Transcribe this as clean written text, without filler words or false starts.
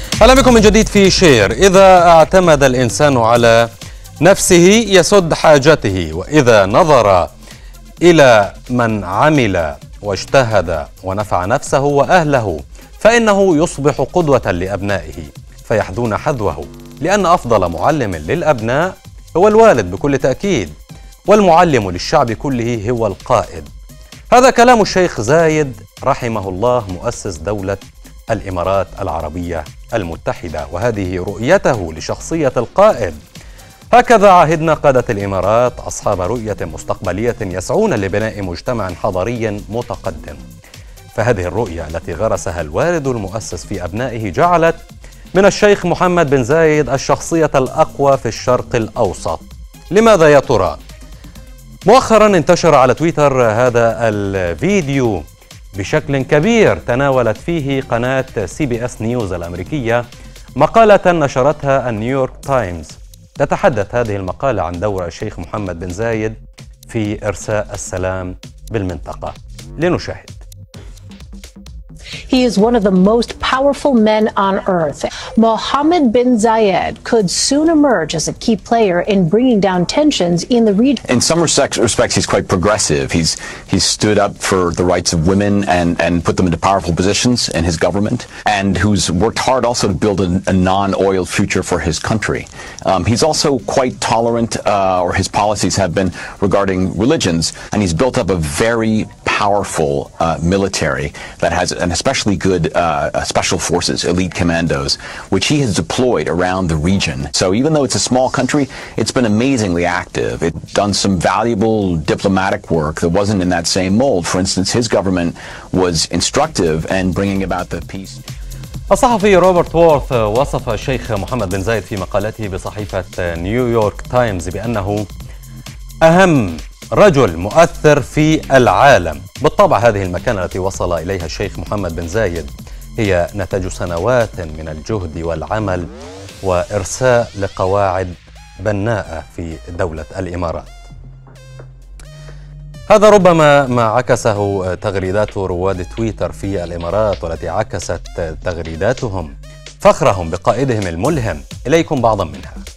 أهلا بكم من جديد في شير. إذا اعتمد الإنسان على نفسه يسد حاجته، وإذا نظر إلى من عمل واجتهد ونفع نفسه وأهله فإنه يصبح قدوة لأبنائه فيحذون حذوه، لأن أفضل معلم للأبناء هو الوالد بكل تأكيد، والمعلم للشعب كله هو القائد. هذا كلام الشيخ زايد رحمه الله مؤسس دولة الإمارات العربية المتحدة، وهذه رؤيته لشخصية القائد. هكذا عهدنا قادة الإمارات أصحاب رؤية مستقبلية يسعون لبناء مجتمع حضاري متقدم. فهذه الرؤية التي غرسها الوالد المؤسس في أبنائه جعلت من الشيخ محمد بن زايد الشخصية الأقوى في الشرق الأوسط. لماذا يا ترى؟ مؤخرا انتشر على تويتر هذا الفيديو بشكل كبير، تناولت فيه قناة CBS نيوز الأمريكية مقالة نشرتها النيويورك تايمز. تتحدث هذه المقالة عن دور الشيخ محمد بن زايد في إرساء السلام بالمنطقة. لنشاهد. He is one of the most powerful men on earth. Mohammed bin Zayed could soon emerge as a key player in bringing down tensions in the region. In some respects, he's quite progressive. He's stood up for the rights of women and put them into powerful positions in his government, and who's worked hard also to build a non-oil future for his country. He's also quite tolerant, or his policies have been regarding religions, and he's built up a very powerful military that has an especially good special forces, elite commandos, which he has deployed around the region. So even though it's a small country, it's been amazingly active. It's done some valuable diplomatic work that wasn't in that same mold. For instance, his government was instructive in bringing about the peace. الصحفي روبرت وورث وصف الشيخ محمد بن زايد في مقالته بصحيفة نيويورك تايمز بأنه أهم رجل مؤثر في العالم. بالطبع هذه المكانة التي وصل إليها الشيخ محمد بن زايد هي نتاج سنوات من الجهد والعمل وإرساء لقواعد بناءة في دولة الإمارات. هذا ربما ما عكسه تغريدات رواد تويتر في الإمارات، والتي عكست تغريداتهم فخرهم بقائدهم الملهم. إليكم بعضا منها.